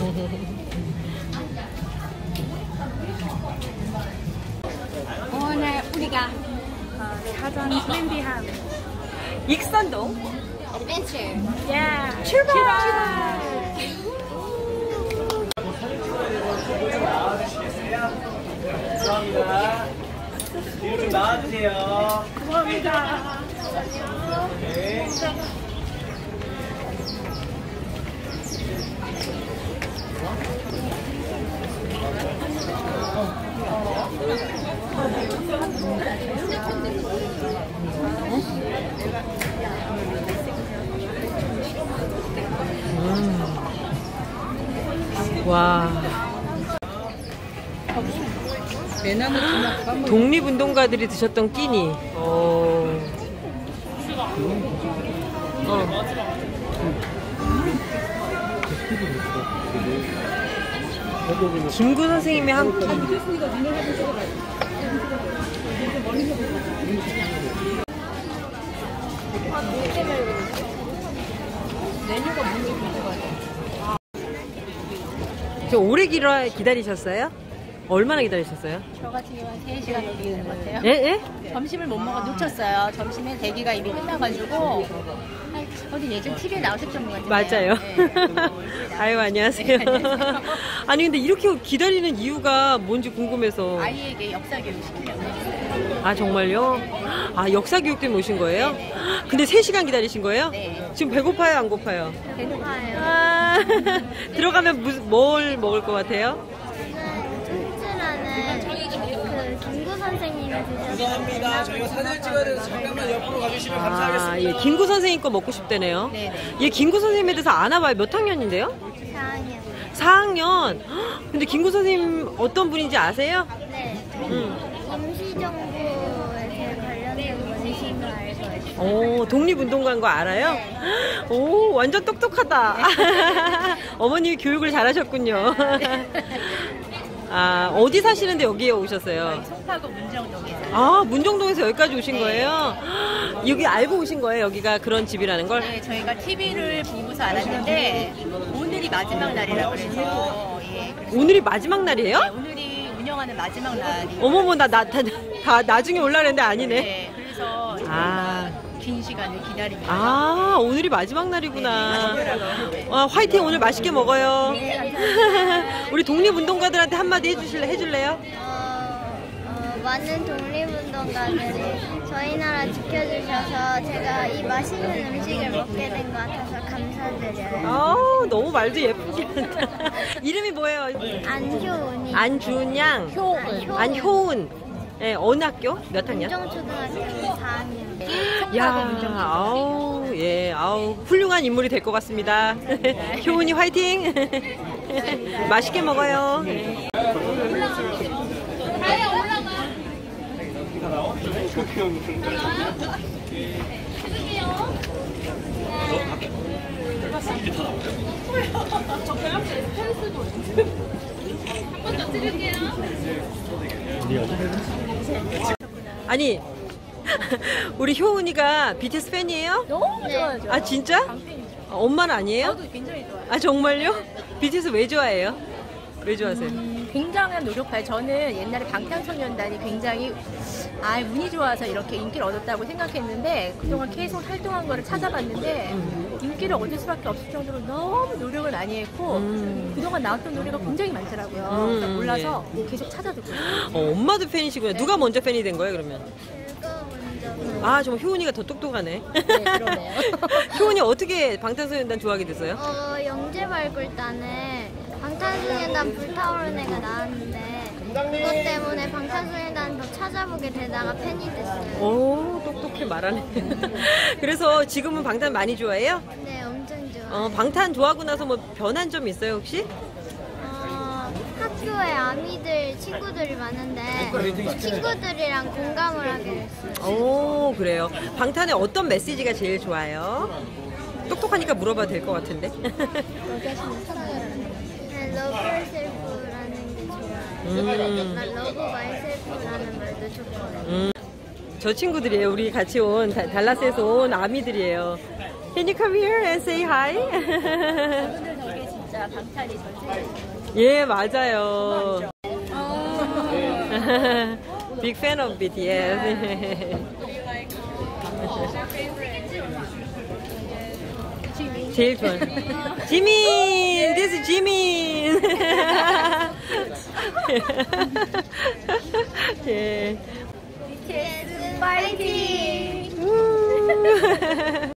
오늘 우리가 가장 트렌디한 익선동 어드벤처 출발! 감사합니다. 뒤로 좀 나와주세요. 감사합니다. 네. 와. 독립운동가들이 드셨던 끼니. 김구 선생님의 한 끼. 메뉴가 뭔지 궁금하죠? 저 오래 기다리셨어요? 얼마나 기다리셨어요? 저 같은 경우는 3시간 넘게 된 것 같아요. 예? 예? 점심을 못 먹어 놓쳤어요. 점심에 대기가 이미 끝나가지고 어디 예전 TV에 나오셨던 것 같은데. 맞아요. 네. 아유, 안녕하세요. 아니, 근데 이렇게 기다리는 이유가 뭔지 궁금해서. 아이에게 역사 교육 시키려고 했어요. 아, 정말요? 아, 역사 교육 때문에 오신 거예요? 네. 근데 3시간 기다리신 거예요? 네. 지금 배고파요, 안 고파요? 배고파요. 아, 들어가면 뭘 먹을 것 같아요? 튼튼하는 그 김구 선생님이 드셨어요. 죄송합니다. 저희가 사진 찍어야 돼서 잠깐만 옆으로 가주시면 아, 감사하겠습니다. 예, 김구 선생님 거 먹고 싶다네요. 네. 얘 김구 선생님에 대해서 아나 봐요. 몇 학년인데요? 4학년. 4학년. 근데 김구 선생님 어떤 분인지 아세요? 네. 임시정부에 관련된 분이신 거 알고 있어요. 오, 독립운동가인 거 알아요? 오, 완전 똑똑하다. 어머님이 교육을 잘하셨군요. 아, 어디 사시는데 여기에 오셨어요? 송파구 문정동에서. 아, 문정동에서 여기까지 오신 거예요? 여기 알고 오신 거예요? 여기가 그런 집이라는 걸? 네, 저희가 TV를 보고서 알았는데 오늘이 마지막 날이라고 그래서 예. 오늘이 마지막 날이에요? 네, 오늘이 운영하는 마지막 날이. 어머머, 다 나중에 올라 그랬는데 아니네. 네, 그래서 아. 긴 시간을 기다리면서. 아, 오늘이 마지막 날이구나. 네. 와, 화이팅! 오늘 맛있게 먹어요. 네, 우리 독립운동가들한테 한마디 해줄래요? 많은 독립운동가들이 저희 나라 지켜주셔서 제가 이 맛있는 음식을 먹게 된 것 같아서 감사드려요. 너무 말도 예쁘게 한다. 이름이 뭐예요? 안효은이. 안주은 양. 효은. 안효은. 예, 어느 학교? 몇 학년? 문정초등학교 4학년. 야, 예, 훌륭한 인물이 될 것 같습니다. 효은이 화이팅! 맛있게 먹어요. 아니, 우리 효은이가 BTS 팬이에요? 너무 좋아요. 아, 진짜? 팬이죠. 엄마는 아니에요? 저도 굉장히 좋아요. 아, 정말요? BTS 왜 좋아해요? 왜 좋아하세요? 굉장한 노력파예요. 저는 옛날에 방탄소년단이 굉장히 운이 좋아서 이렇게 인기를 얻었다고 생각했는데 그동안 계속 활동한 거를 찾아봤는데 인기를 얻을 수밖에 없을 정도로 너무 노력을 많이 했고 그동안 나왔던 노래가 굉장히 많더라고요. 그래서 몰라서 계속 찾아듣고 엄마도 팬이시구나. 누가 먼저 팬이 된 거예요, 그러면? 제가 먼저. 아, 정말 효은이가 더 똑똑하네. 네, 그러네요. 효은이 어떻게 방탄소년단 좋아하게 됐어요? 영재발굴단에 방탄소년단 불타오르는 애가 나왔는데 그것 때문에 방탄소년단 더 찾아보게 되다가 팬이 됐어요. 오, 똑똑해 말하네. 그래서 지금은 방탄 많이 좋아해요? 네, 엄청 좋아. 방탄 좋아하고 나서 뭐 변한 점 있어요, 혹시? 학교에 아미들 친구들이 많은데 그 친구들이랑 공감을 하게 됐어요. 오, 그래요. 방탄의 어떤 메시지가 제일 좋아요? 똑똑하니까 물어봐도 될 것 같은데. 네, Love yourself라는 게 좋아요. 나 Love myself라는 말도 좋고요. 저 친구들이에요. 우리 같이 온 달라스에서 온 아미들이에요. Can you come here and say hi? 저분들 덕에 진짜 때마다 방탄이 전 세계에서 예, 맞아요. Big fan of BTS. 제일 좋아. 지민! This is 지민! 예. BTS 파이팅! 우.